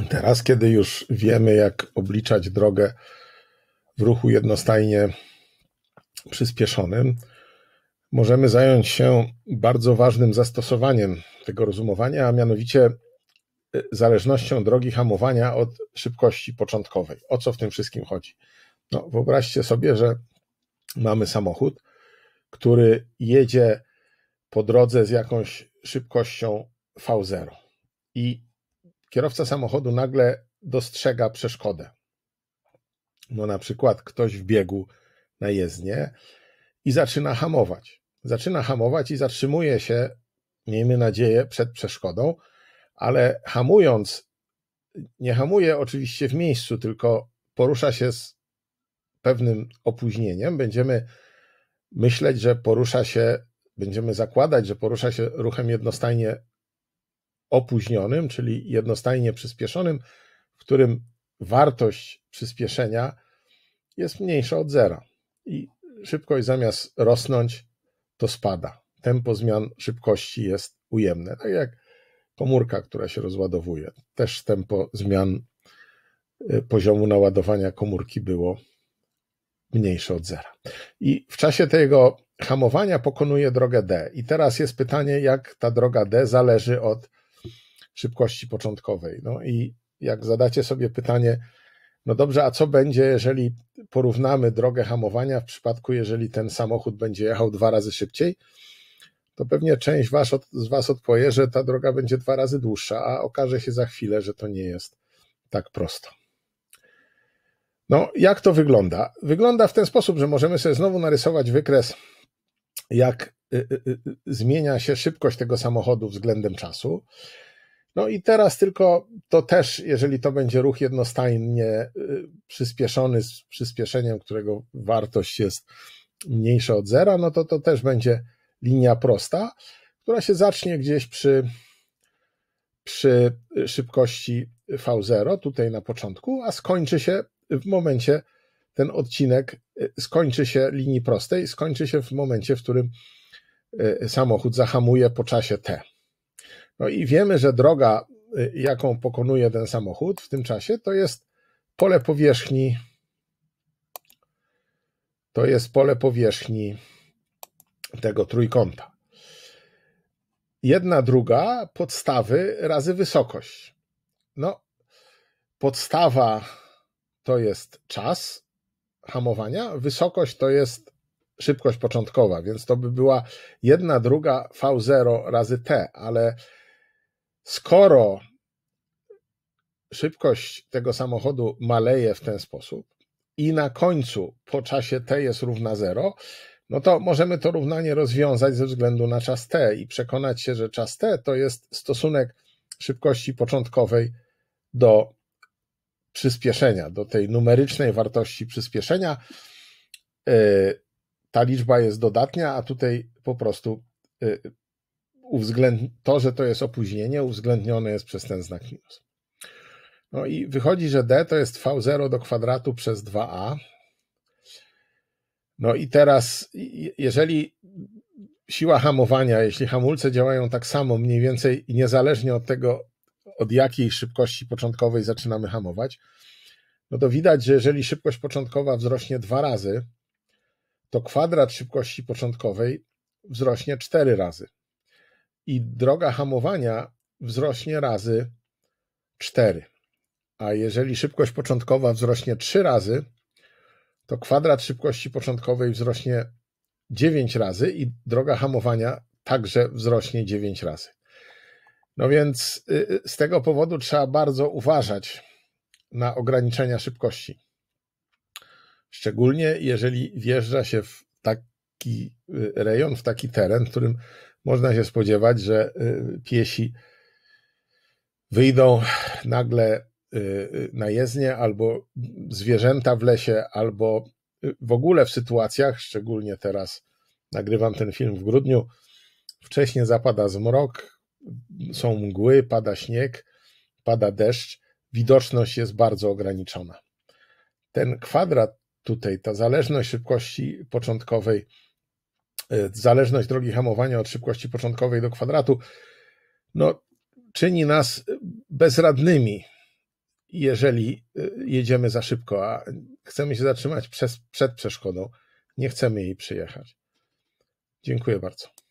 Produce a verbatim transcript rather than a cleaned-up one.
Teraz, kiedy już wiemy, jak obliczać drogę w ruchu jednostajnie przyspieszonym, możemy zająć się bardzo ważnym zastosowaniem tego rozumowania, a mianowicie zależnością drogi hamowania od szybkości początkowej. O co w tym wszystkim chodzi? No, wyobraźcie sobie, że mamy samochód, który jedzie po drodze z jakąś szybkością V zero i kierowca samochodu nagle dostrzega przeszkodę. No na przykład ktoś w biegu na jezdnię i zaczyna hamować. Zaczyna hamować i zatrzymuje się, miejmy nadzieję, przed przeszkodą, ale hamując, nie hamuje oczywiście w miejscu, tylko porusza się z pewnym opóźnieniem. Będziemy myśleć, że porusza się, będziemy zakładać, że porusza się ruchem jednostajnie opóźnionym, czyli jednostajnie przyspieszonym, w którym wartość przyspieszenia jest mniejsza od zera i szybkość zamiast rosnąć, to spada. Tempo zmian szybkości jest ujemne, tak jak komórka, która się rozładowuje. Też tempo zmian poziomu naładowania komórki było mniejsze od zera. I w czasie tego hamowania pokonuje drogę D. I teraz jest pytanie, jak ta droga D zależy od szybkości początkowej. No i jak zadacie sobie pytanie, no dobrze, a co będzie, jeżeli porównamy drogę hamowania w przypadku, jeżeli ten samochód będzie jechał dwa razy szybciej, to pewnie część was, z was odpowie, że ta droga będzie dwa razy dłuższa, a okaże się za chwilę, że to nie jest tak prosto. No, jak to wygląda? Wygląda w ten sposób, że możemy sobie znowu narysować wykres, jak y, y, y, zmienia się szybkość tego samochodu względem czasu. No i teraz tylko to też, jeżeli to będzie ruch jednostajnie przyspieszony z przyspieszeniem, którego wartość jest mniejsza od zera, no to to też będzie linia prosta, która się zacznie gdzieś przy, przy szybkości V zero, tutaj na początku, a skończy się w momencie, ten odcinek skończy się linii prostej, skończy się w momencie, w którym samochód zahamuje po czasie T. No i wiemy, że droga, jaką pokonuje ten samochód w tym czasie, to jest pole powierzchni, to jest pole powierzchni tego trójkąta. Jedna druga podstawy razy wysokość. No, podstawa to jest czas hamowania, wysokość to jest szybkość początkowa, więc to by była jedna druga V zero razy T, ale skoro szybkość tego samochodu maleje w ten sposób i na końcu po czasie T jest równa zero, no to możemy to równanie rozwiązać ze względu na czas T i przekonać się, że czas T to jest stosunek szybkości początkowej do przyspieszenia, do tej numerycznej wartości przyspieszenia. Ta liczba jest dodatnia, a tutaj po prostu to, że to jest opóźnienie, uwzględnione jest przez ten znak minus. No i wychodzi, że D to jest V zero do kwadratu przez dwa a. No i teraz, jeżeli siła hamowania, jeśli hamulce działają tak samo, mniej więcej niezależnie od tego, od jakiej szybkości początkowej zaczynamy hamować, no to widać, że jeżeli szybkość początkowa wzrośnie dwa razy, to kwadrat szybkości początkowej wzrośnie cztery razy. I droga hamowania wzrośnie razy cztery. A jeżeli szybkość początkowa wzrośnie trzy razy, to kwadrat szybkości początkowej wzrośnie dziewięć razy i droga hamowania także wzrośnie dziewięć razy. No więc z tego powodu trzeba bardzo uważać na ograniczenia szybkości. Szczególnie jeżeli wjeżdża się w taki rejon, w taki teren, w którym można się spodziewać, że piesi wyjdą nagle na jezdnię, albo zwierzęta w lesie, albo w ogóle w sytuacjach, szczególnie teraz nagrywam ten film w grudniu, wcześniej zapada zmrok, są mgły, pada śnieg, pada deszcz, widoczność jest bardzo ograniczona. Ten kwadrat tutaj, ta zależność szybkości początkowej, zależność drogi hamowania od szybkości początkowej do kwadratu, no, czyni nas bezradnymi jeżeli jedziemy za szybko, a chcemy się zatrzymać przez, przed przeszkodą, nie chcemy jej przyjechać. Dziękuję bardzo.